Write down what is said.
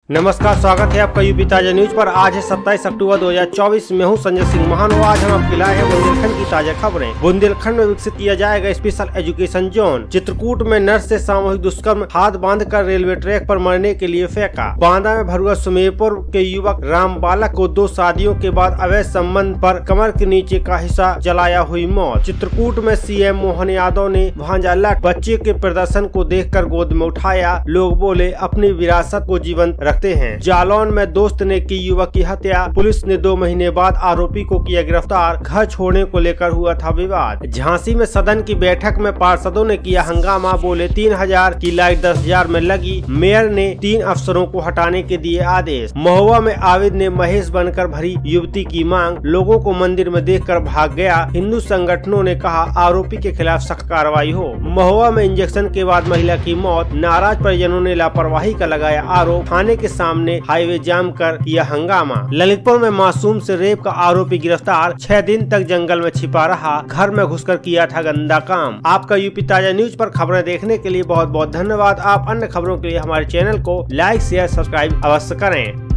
नमस्कार, स्वागत है आपका यूपी ताजा न्यूज पर। आज है 27 अक्टूबर 2024। में हूं संजय सिंह महान। आज हम आपके लाए हैं बुंदेलखंड की ताजा खबरें। बुंदेलखंड में विकसित किया जाएगा स्पेशल एजुकेशन जोन। चित्रकूट में नर्स से सामूहिक दुष्कर्म, हाथ बांधकर रेलवे ट्रैक पर मरने के लिए फेंका। बांदा में भरुआ सुमेरपुर के युवक राम बालक को 2 शादियों के बाद अवैध संबंध पर कमर के नीचे का हिस्सा जलाया हुई मौत। चित्रकूट में सीएम मोहन यादव ने भांजा लट बच्चे के प्रदर्शन को देखकर गोद में उठाया। लोग बोले अपनी विरासत को जीवंत रखते हैं। जालौन में दोस्त ने की युवक की हत्या। पुलिस ने 2 महीने बाद आरोपी को किया गिरफ्तार। घर छोड़ने को लेकर हुआ था विवाद। झांसी में सदन की बैठक में पार्षदों ने किया हंगामा। बोले 3000 की लाइट 10,000 में लगी। मेयर ने 3 अफसरों को हटाने के दिए आदेश। महुआ में आविद ने महेश बनकर भरी युवती की मांग। लोगों को मंदिर में देखकर भाग गया। हिंदू संगठनों ने कहा आरोपी के खिलाफ सख्त कार्रवाई हो। महुआ में इंजेक्शन के बाद महिला की मौत। नाराज परिजनों ने लापरवाही का लगाया आरोप। थाने के सामने हाईवे जाम कर किया हंगामा। ललितपुर में मासूम से रेप का आरोपी गिरफ्तार। 6 दिन तक जंगल में छिपा रहा। घर में घुसकर किया था गंदा काम। आपका यूपी ताजा न्यूज पर खबरें देखने के लिए बहुत बहुत धन्यवाद। आप अन्य खबरों के लिए हमारे चैनल को लाइक शेयर सब्सक्राइब अवश्य करें।